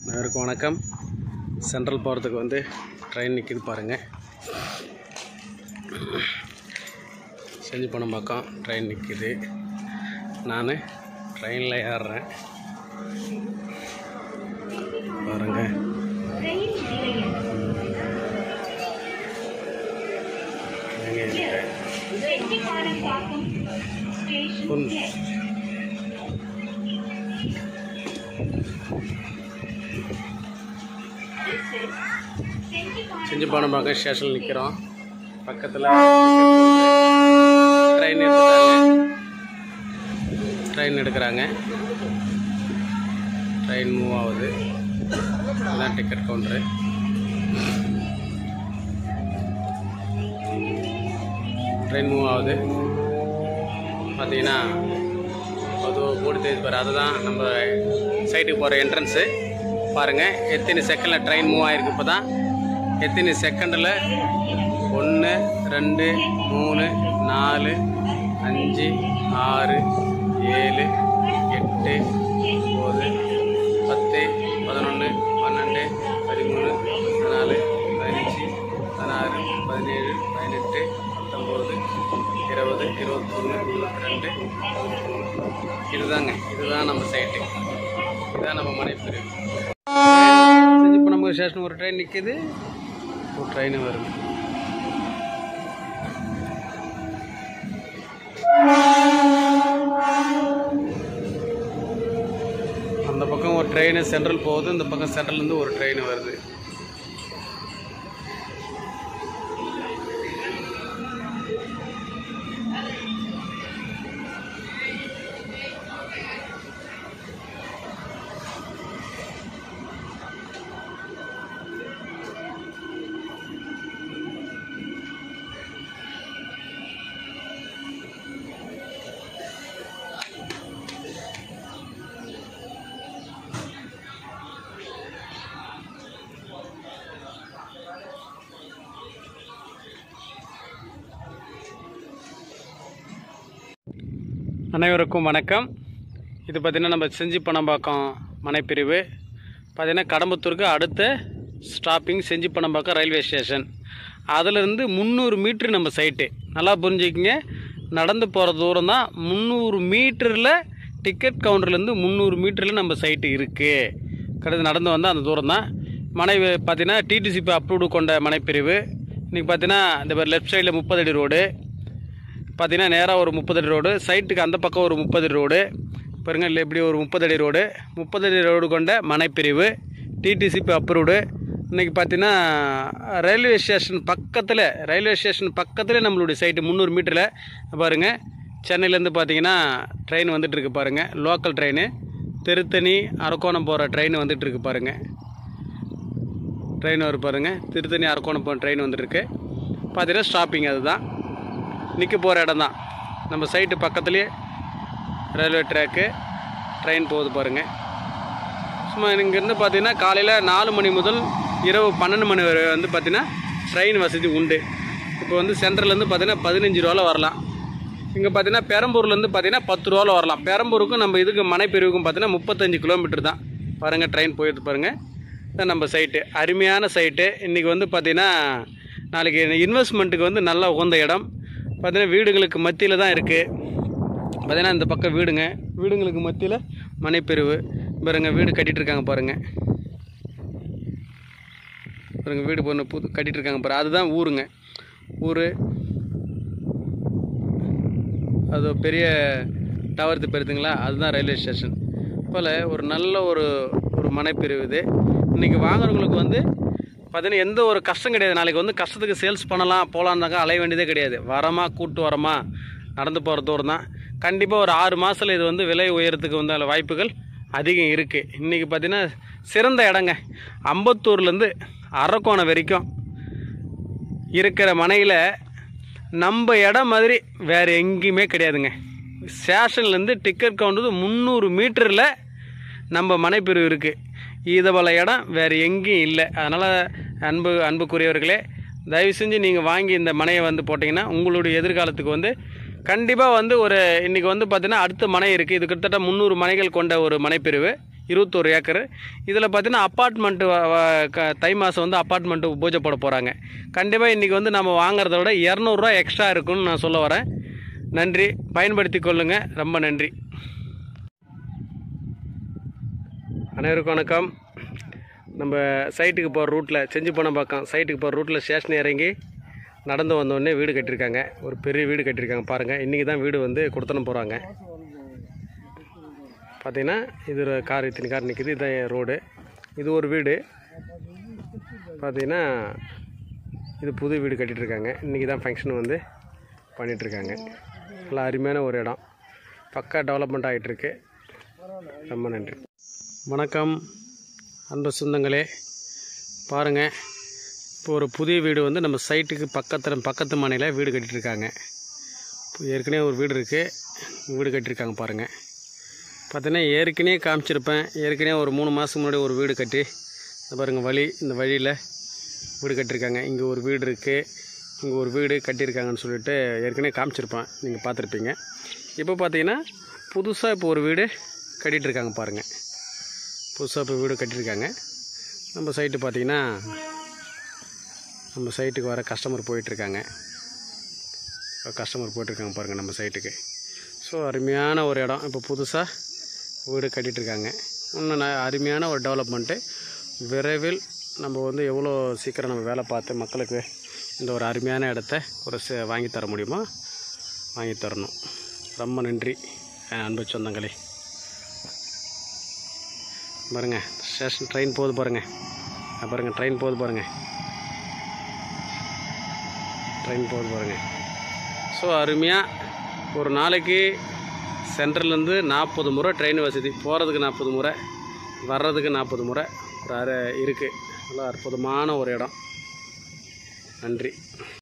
அனைவருக்கும் வணக்கம். சென்ட்ரல் போகிறதுக்கு வந்து ட்ரெயின் நிற்கிது பாருங்கள். செஞ்சிப்பணம் பக்கம் ட்ரெயின் நிற்கிது. நான் ட்ரெயினில் ஏறுறேன் பாருங்கள். செஞ்சிப்பணம் பக்கம் ஸ்டேஷனில் நிற்கிறோம். பக்கத்தில் ட்ரெயின் எடுக்கிறாங்க. ட்ரெயின் மூவ் ஆகுது. இதுதான் டிக்கெட் கவுண்டரு. ட்ரெயின் மூவ் ஆகுது. பார்த்தீங்கன்னா அது போட்டு தெரிஞ்சு பாரு. அதுதான் நம்ம சைட்டுக்கு போகிற என்ட்ரன்ஸு. பாருங்கள் எத்தனை செகண்டில் ட்ரெயின் மூவ் ஆகிருக்கு. இப்போ தான் எத்தனை செகண்டில் 1 2 3 4 5 6 7 8 9 10 11 12 13 14 15 16 17 18 19 20 21 22. இதுதான் நம்ம சைட்டு. இதுதான் நம்ம மனைப்பிரிவு. இப்போ நம்ம ஸ்டேஷன் ஒரு ட்ரெயின் நிற்கிது. ஒரு ட்ரெயின் வருது. அந்த பக்கம் ஒரு ட்ரெயின் சென்ட்ரல் போகுது. இந்த பக்கம் சென்ட்ரல்லேருந்து ஒரு ட்ரெயின் வருது. அனைவருக்கும் வணக்கம். இது பார்த்திங்கன்னா நம்ம செஞ்சிப்பணம்பாக்கம் மனைப்பிரிவு. பார்த்திங்கன்னா கடம்பத்தூருக்கு அடுத்த ஸ்டாப்பிங் செஞ்சிப்பணம்பாக்கம் ரயில்வே ஸ்டேஷன். அதிலிருந்து 300 மீட்ரு நம்ம சைட்டு. நல்லா புரிஞ்சுக்கிங்க. நடந்து போகிற தூரம் தான் 300 மீட்டரில். டிக்கெட் கவுண்டர்லேருந்து 300 மீட்டரில் நம்ம சைட்டு இருக்குது. கடைசி நடந்து வந்தால் அந்த தூரம் தான். மனை பார்த்திங்கன்னா டிடிசிபி அப்ரூவ்டு கொண்ட மனைப்பிரிவு. இன்றைக்கி பார்த்திங்கன்னா இந்த லெஃப்ட் சைடில் 30 அடி ரோடு. பார்த்தீங்கன்னா நேராக ஒரு 30 அடி ரோடு. சைட்டுக்கு அந்த பக்கம் ஒரு 30 அடி ரோடு. பாருங்கள் இல்லை எப்படி ஒரு 30 அடி ரோடு. 30 அடி ரோடு கொண்ட மனைப்பிரிவு. DTCP approved. இன்றைக்கி பார்த்தீங்கன்னா ரயில்வே ஸ்டேஷன் பக்கத்தில் நம்மளுடைய சைட்டு 300 மீட்டரில். பாருங்கள் சென்னையிலேருந்து பார்த்தீங்கன்னா ட்ரெயின் வந்துட்டுருக்கு பாருங்கள். லோக்கல் ட்ரெயின் திருத்தணி அரக்கோணம் போகிற ட்ரெயின் வந்துட்டுருக்கு பாருங்கள். ட்ரெயின் வரும் பாருங்கள். திருத்தணி அரக்கோணம் போகிற ட்ரெயின் வந்துட்டுருக்கு. பார்த்தீங்கன்னா ஸ்டாப்பிங் அதுதான். நிற்க போகிற இடம் தான். நம்ம சைட்டு பக்கத்துலேயே ரயில்வே ட்ராக்கு. ட்ரெயின் போகுது பாருங்கள். சும்மா இங்கேருந்து பார்த்தீங்கன்னா காலையில் 4 மணி முதல் இரவு 12 மணி வரை வந்து பார்த்திங்கன்னா ட்ரெயின் வசதி உண்டு. இப்போ வந்து சென்ட்ரல்லேருந்து பார்த்திங்கன்னா 15 ரூபாவில் வரலாம். இங்கே பார்த்திங்கன்னா பெரம்பூர்லேருந்து பார்த்திங்கன்னா 10 ரூபாவில் வரலாம். பெரம்பூருக்கும் நம்ம இதுக்கு மனைப்பிரிவுக்கும் பார்த்திங்கன்னா 35 கிலோமீட்டர் தான். பாருங்கள் ட்ரெயின் போயிடுது பாருங்கள். இதான் நம்ம சைட்டு. அருமையான சைட்டு. இன்றைக்கி வந்து பார்த்திங்கன்னா நாளைக்கு இன்வெஸ்ட்மெண்ட்டுக்கு வந்து நல்ல உகந்த இடம். பார்த்தீங்கன்னா வீடுங்களுக்கு மத்தியில் தான் இருக்குது. பார்த்தீங்கன்னா இந்த பக்கம் வீடுங்களுக்கு மத்தியில் மனைப்பிரிவு. பாருங்கள் வீடு கட்டிகிட்ருக்காங்க பாருங்கள். வீடு பொண்ணு கட்டிகிட்ருக்காங்க பாருங்கள். அதுதான் ஊர். அது பெரிய டவர் பெருதுங்களா, அதுதான் ரயில்வே ஸ்டேஷன் போல் ஒரு நல்ல ஒரு மனைப்பிரிவு இது. இன்றைக்கி வாங்குறவங்களுக்கு வந்து பார்த்தீங்கன்னா எந்த ஒரு கஷ்டம் கிடையாது. நாளைக்கு வந்து கஷ்டத்துக்கு சேல்ஸ் பண்ணலாம் போகலான்னாக்கா அலைய வேண்டியதே கிடையாது. கூட்டு வரமா நடந்து போகிற தூரம் தான். கண்டிப்பாக ஒரு 6 மாதத்தில் இது வந்து விலை உயரத்துக்கு வந்து அதில் வாய்ப்புகள் அதிகம் இருக்குது. இன்றைக்கி பார்த்திங்கன்னா சிறந்த இடங்க. அம்பத்தூர்லேருந்து அரக்கோணம் வரைக்கும் இருக்கிற மனையில் நம்ம இடம் மாதிரி வேறு எங்கேயுமே கிடையாதுங்க. ஸ்டேஷன்லேருந்து டிக்கெட் கவுண்டர் 300 மீட்டரில் நம்ம மனைப்பிரிவு இருக்குது. இதை போல் இடம் வேறு எங்கேயும் இல்லை. அதனால் அன்புக்குரியவர்களே, தயவு செஞ்சு நீங்கள் வாங்கி இந்த மனையை வந்து போட்டிங்கன்னா உங்களுடைய எதிர்காலத்துக்கு வந்து கண்டிப்பாக வந்து இன்றைக்கி வந்து பார்த்திங்கன்னா அடுத்த மனை இருக்குது. இது கிட்டத்தட்ட 300 மனைகள் கொண்ட ஒரு மனைப்பிரிவு. 21 ஏக்கர். இதில் பார்த்தீங்கன்னா அப்பார்ட்மெண்ட்டு தை மாதம் வந்து அப்பார்ட்மெண்ட்டு பூஜை போட போகிறாங்க. கண்டிப்பாக இன்றைக்கி வந்து நம்ம வாங்குறத விட 200 ரூபா எக்ஸ்ட்ரா இருக்குன்னு நான் சொல்ல வரேன். நன்றி, பயன்படுத்தி கொள்ளுங்கள். ரொம்ப நன்றி. அனைவருக்கும் வணக்கம். நம்ம சைட்டுக்கு போகிற ரூட்டில் செஞ்சிப்பனம்பாக்கம் சைட்டுக்கு போகிற ரூட்டில் ஸ்டேஷன் இறங்கி நடந்து வந்தோடனே வீடு கட்டியிருக்காங்க. ஒரு பெரிய வீடு கட்டியிருக்காங்க பாருங்கள். இன்றைக்கி தான் வீடு வந்து கொடுத்தனம் போகிறாங்க. பார்த்தீங்கன்னா இது ஒரு கார், இத்தனை கார் நிற்கிது. இதுதான் ரோடு. இது ஒரு வீடு பார்த்தீங்கன்னா இது புது வீடு கட்டிகிட்ருக்காங்க. இன்றைக்கி தான் ஃபங்க்ஷன் வந்து பண்ணிகிட்ருக்காங்க. நல்லா அருமையான ஒரு இடம், பக்கா டெவலப்மெண்ட் ஆகிட்டுருக்கு. ரொம்ப நன்றி. வணக்கம் அன்பு சொந்தங்களே, பாருங்கள், இப்போ ஒரு புதிய வீடு வந்து நம்ம சைட்டுக்கு பக்கத்து மனையில் வீடு கட்டிகிட்ருக்காங்க. ஏற்கனவே ஒரு வீடு இருக்குது, வீடு கட்டியிருக்காங்க பாருங்கள். பார்த்தீங்கன்னா ஏற்கனவே காமிச்சிருப்பேன். ஏற்கனவே ஒரு 3 மாதத்துக்கு முன்னாடி ஒரு வீடு கட்டி பாருங்கள், இந்த வழியில் வீடு கட்டியிருக்காங்க. இங்கே ஒரு வீடு இருக்குது, இங்கே ஒரு வீடு கட்டியிருக்காங்கன்னு சொல்லிட்டு ஏற்கனவே காமிச்சிருப்பேன், நீங்கள் பார்த்துருப்பீங்க. இப்போ பார்த்தீங்கன்னா புதுசாக இப்போ ஒரு வீடு கட்டிகிட்ருக்காங்க பாருங்கள். புதுசாக இப்போ வீடு கட்டியிருக்காங்க. நம்ம சைட்டு பார்த்திங்கன்னா நம்ம சைட்டுக்கு வர கஸ்டமர் போயிட்டுருக்காங்க பாருங்கள் நம்ம சைட்டுக்கு. ஸோ அருமையான ஒரு இடம், இப்போ புதுசாக வீடு கட்டிகிட்ருக்காங்க. இன்னும் அருமையான ஒரு டெவலப்மெண்ட்டு. விரைவில் நம்ம வந்து எவ்வளோ சீக்கிரம் நம்ம வேலை பார்த்து மக்களுக்கு இந்த ஒரு அருமையான இடத்த ஒரு வாங்கி தர முடியுமோ வாங்கி தரணும். ரொம்ப நன்றி அன்பு சொந்தங்களே. பாருங்கள், ஸ்டேஷன் ட்ரெயின் போகுது பாருங்கள். ட்ரெயின் போகுது பாருங்கள். ஸோ அருமையாக ஒரு நாளைக்கு சென்ட்ரல்லேருந்து 40 முறை ட்ரெயின் வசதி. போகிறதுக்கு 40 முறை, வர்றதுக்கு 40 முறை ஒரு இருக்குது. நல்லா அற்புதமான ஒரு இடம். நன்றி.